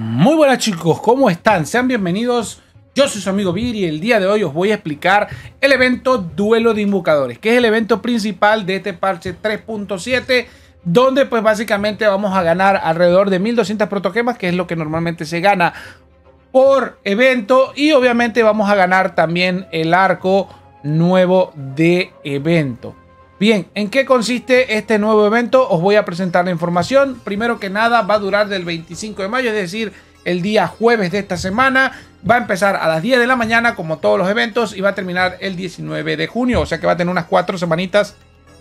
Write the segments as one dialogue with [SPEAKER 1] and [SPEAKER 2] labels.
[SPEAKER 1] Muy buenas chicos, ¿cómo están? Sean bienvenidos, yo soy su amigo Vir y el día de hoy os voy a explicar el evento Duelo de Invocadores, que es el evento principal de este parche 3.7, donde pues básicamente vamos a ganar alrededor de 1200 protogemas, que es lo que normalmente se gana por evento, y obviamente vamos a ganar también el arco nuevo de evento. Bien, ¿en qué consiste este nuevo evento? Os voy a presentar la información. Primero que nada, va a durar del 25 de mayo, es decir, el día jueves de esta semana. Va a empezar a las 10 de la mañana, como todos los eventos, y va a terminar el 19 de junio. O sea que va a tener unas 4 semanitas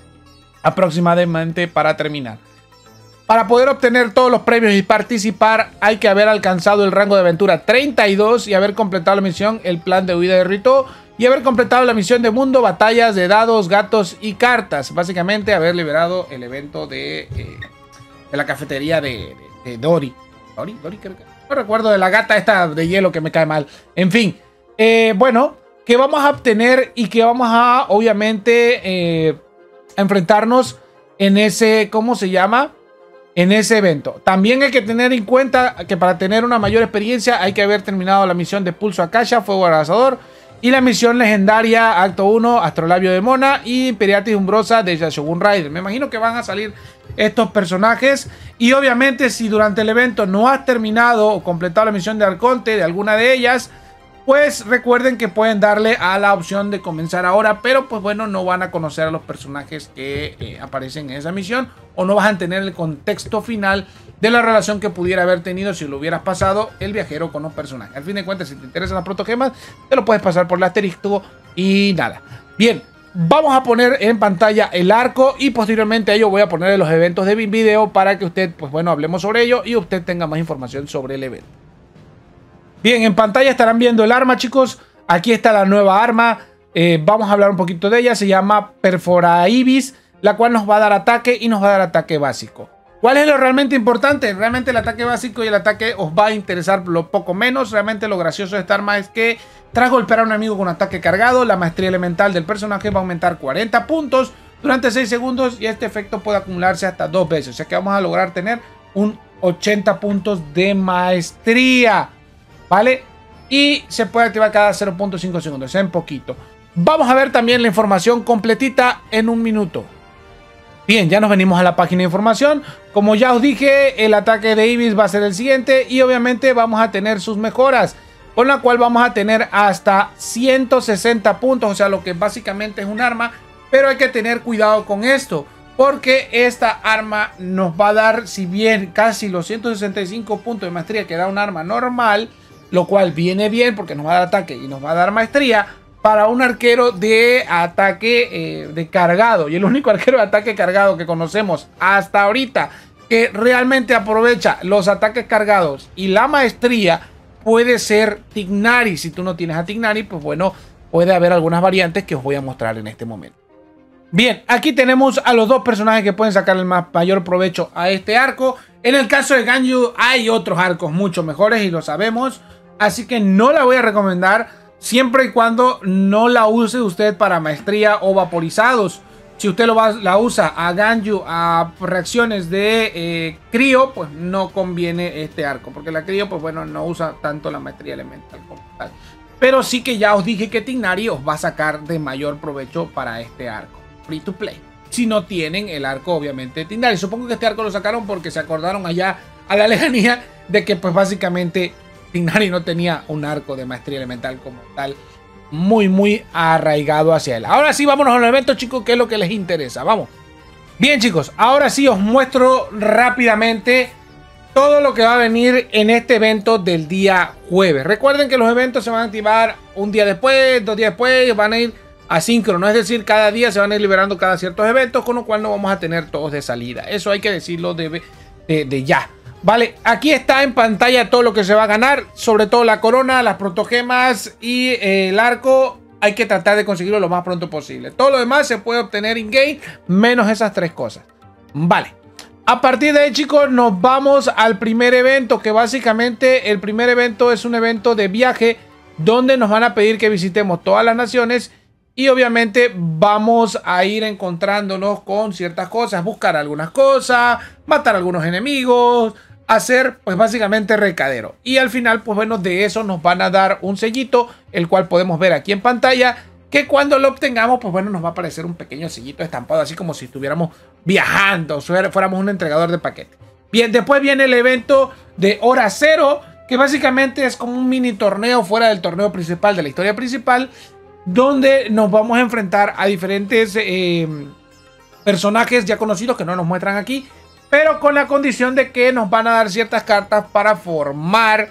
[SPEAKER 1] aproximadamente para terminar. Para poder obtener todos los premios y participar, hay que haber alcanzado el rango de aventura 32 y haber completado la misión El Plan de Huida de Rito. Y haber completado la misión de mundo, batallas de dados, gatos y cartas. Básicamente haber liberado el evento de la cafetería de Dory. ¿Dory creo que? No recuerdo, de la gata esta de hielo que me cae mal. En fin, bueno, que vamos a obtener y que vamos a, obviamente, enfrentarnos en ese, ¿cómo se llama? En ese evento. También hay que tener en cuenta que para tener una mayor experiencia hay que haber terminado la misión de Pulso Akasha, Fuego Arrasador. Y la misión legendaria, acto 1, Astrolabio de Mona y Imperiatis Umbrosa de Shogun Rider. Me imagino que van a salir estos personajes. Y obviamente si durante el evento no has terminado o completado la misión de Arconte de alguna de ellas, pues recuerden que pueden darle a la opción de comenzar ahora. Pero pues bueno, no van a conocer a los personajes que aparecen en esa misión. O no van a tener el contexto final de la relación que pudiera haber tenido si lo hubieras pasado el viajero con los personajes. Al fin de cuentas, si te interesan las protogemas, te lo puedes pasar por el asterisco y nada. Bien, vamos a poner en pantalla el arco y posteriormente a ello voy a poner los eventos de video para que usted, pues bueno, hablemos sobre ello y usted tenga más información sobre el evento. Bien, en pantalla estarán viendo el arma, chicos. Aquí está la nueva arma. Vamos a hablar un poquito de ella. Se llama Perfora Ibis, la cual nos va a dar ataque y nos va a dar ataque básico. ¿Cuál es lo realmente importante? Realmente el ataque básico y el ataque os va a interesar lo poco menos. Realmente lo gracioso de esta arma es que tras golpear a un enemigo con ataque cargado, la maestría elemental del personaje va a aumentar 40 puntos durante 6 segundos y este efecto puede acumularse hasta 2 veces. O sea que vamos a lograr tener un 80 puntos de maestría, ¿vale? Y se puede activar cada 0.5 segundos, o sea, en poquito. Vamos a ver también la información completita en un minuto. Bien, ya nos venimos a la página de información. Como ya os dije, el ataque de Ibis va a ser el siguiente y obviamente vamos a tener sus mejoras, con la cual vamos a tener hasta 160 puntos, o sea, lo que básicamente es un arma, pero hay que tener cuidado con esto, porque esta arma nos va a dar, si bien casi los 165 puntos de maestría que da un arma normal, lo cual viene bien porque nos va a dar ataque y nos va a dar maestría, para un arquero de ataque de cargado. Y el único arquero de ataque cargado que conocemos hasta ahorita que realmente aprovecha los ataques cargados y la maestría puede ser Tignari. Si tú no tienes a Tignari, pues bueno, puede haber algunas variantes que os voy a mostrar en este momento. Bien, aquí tenemos a los dos personajes que pueden sacar el mayor provecho a este arco. En el caso de Ganyu hay otros arcos mucho mejores y lo sabemos. Así que no la voy a recomendar siempre y cuando no la use usted para maestría o vaporizados. Si usted la usa a Ganyu, a reacciones de crío, pues no conviene este arco. Porque la crío, pues bueno, no usa tanto la maestría elemental como tal. Pero sí que ya os dije que Tignari os va a sacar de mayor provecho para este arco. Free to play. Si no tienen el arco, obviamente, de Tignari. Supongo que este arco lo sacaron porque se acordaron allá a la lejanía de que pues básicamente Tignari no tenía un arco de maestría elemental como tal, muy arraigado hacia él. Ahora sí, vámonos al evento, chicos, que es lo que les interesa. Vamos. Bien, chicos, ahora sí os muestro rápidamente todo lo que va a venir en este evento del día jueves. Recuerden que los eventos se van a activar un día después, 2 días después, van a ir asíncrono, es decir, cada día se van a ir liberando cada ciertos eventos, con lo cual no vamos a tener todos de salida. Eso hay que decirlo de ya. Vale, aquí está en pantalla todo lo que se va a ganar, sobre todo la corona, las protogemas y el arco. Hay que tratar de conseguirlo lo más pronto posible. Todo lo demás se puede obtener in-game, menos esas 3 cosas. Vale, a partir de ahí, chicos, nos vamos al primer evento, que básicamente el primer evento es un evento de viaje donde nos van a pedir que visitemos todas las naciones. Y obviamente vamos a ir encontrándonos con ciertas cosas, buscar algunas cosas, matar a algunos enemigos, hacer pues básicamente recadero. Y al final pues bueno, de eso nos van a dar un sellito, el cual podemos ver aquí en pantalla, que cuando lo obtengamos pues bueno, nos va a aparecer un pequeño sellito estampado, así como si estuviéramos viajando, fuéramos un entregador de paquetes. Bien, después viene el evento de hora cero, que básicamente es como un mini torneo fuera del torneo principal, de la historia principal, donde nos vamos a enfrentar a diferentes personajes ya conocidos que no nos muestran aquí, pero con la condición de que nos van a dar ciertas cartas para formar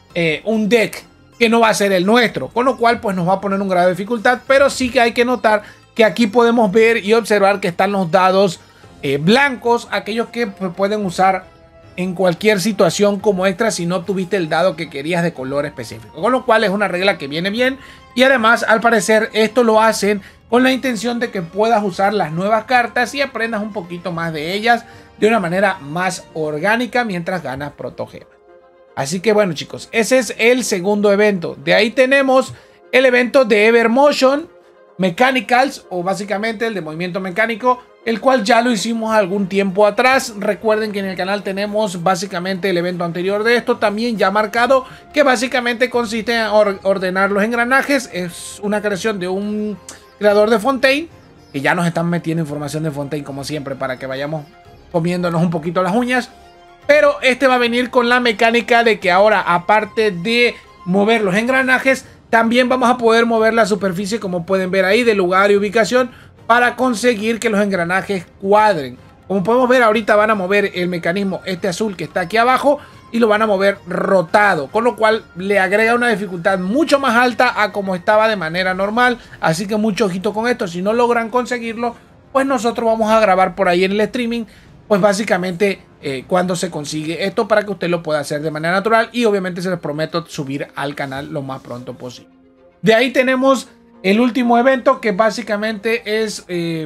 [SPEAKER 1] un deck que no va a ser el nuestro, con lo cual pues nos va a poner un grado de dificultad, pero sí que hay que notar que aquí podemos ver y observar que están los dados blancos, aquellos que pues, pueden usar en cualquier situación como extra si no obtuviste el dado que querías de color específico, con lo cual es una regla que viene bien. Y además al parecer esto lo hacen con la intención de que puedas usar las nuevas cartas y aprendas un poquito más de ellas de una manera más orgánica mientras ganas protogemas. Así que bueno chicos, ese es el segundo evento. De ahí tenemos el evento de Evermotion Mechanicals, o básicamente el de movimiento mecánico, el cual ya lo hicimos algún tiempo atrás. Recuerden que en el canal tenemos básicamente el evento anterior de esto también ya marcado, que básicamente consiste en ordenar los engranajes. Es una creación de un creador de Fontaine, que ya nos están metiendo información de Fontaine como siempre para que vayamos comiéndonos un poquito las uñas. Pero este va a venir con la mecánica de que ahora, aparte de mover los engranajes, también vamos a poder mover la superficie, como pueden ver ahí, de lugar y ubicación, para conseguir que los engranajes cuadren. Como podemos ver, ahorita van a mover el mecanismo este azul que está aquí abajo y lo van a mover rotado, con lo cual le agrega una dificultad mucho más alta a como estaba de manera normal. Así que mucho ojito con esto. Si no logran conseguirlo, pues nosotros vamos a grabar por ahí en el streaming, pues básicamente cuando se consigue esto, para que usted lo pueda hacer de manera natural, y obviamente se les prometo subir al canal lo más pronto posible. De ahí tenemos el último evento, que básicamente es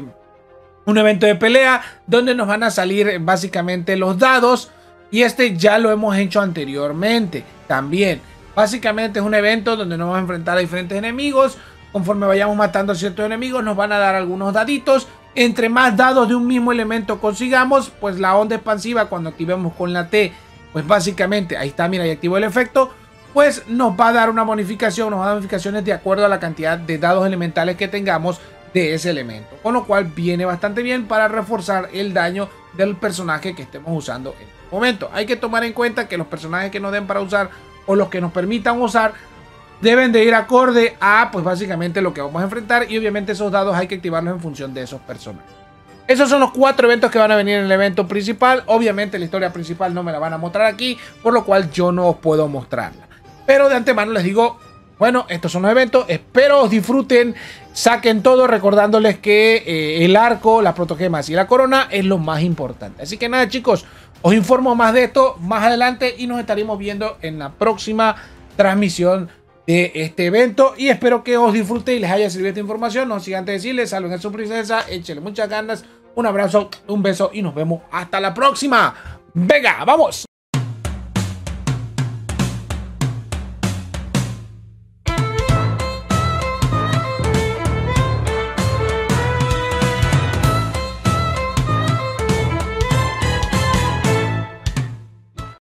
[SPEAKER 1] un evento de pelea donde nos van a salir básicamente los dados, y este ya lo hemos hecho anteriormente también. Básicamente es un evento donde nos vamos a enfrentar a diferentes enemigos. Conforme vayamos matando a ciertos enemigos, nos van a dar algunos daditos. Entre más dados de un mismo elemento consigamos, pues la onda expansiva, cuando activemos con la T, pues básicamente, ahí está, mira, y activo el efecto, pues nos va a dar una bonificación, nos va a dar bonificaciones de acuerdo a la cantidad de dados elementales que tengamos de ese elemento. Con lo cual viene bastante bien para reforzar el daño del personaje que estemos usando en este momento. Hay que tomar en cuenta que los personajes que nos den para usar, o los que nos permitan usar, deben de ir acorde a pues básicamente lo que vamos a enfrentar, y obviamente esos dados hay que activarlos en función de esos personajes. Esos son los 4 eventos que van a venir en el evento principal. Obviamente la historia principal no me la van a mostrar aquí, por lo cual yo no os puedo mostrarla. Pero de antemano les digo, bueno, estos son los eventos, espero os disfruten, saquen todo, recordándoles que el arco, las protogemas y la corona es lo más importante. Así que nada chicos, os informo más de esto más adelante y nos estaremos viendo en la próxima transmisión de este evento, y espero que os disfrute y les haya servido esta información. No sigan antes de decirles, salven a su princesa, échenle muchas ganas, un abrazo, un beso y nos vemos hasta la próxima. Venga, vamos.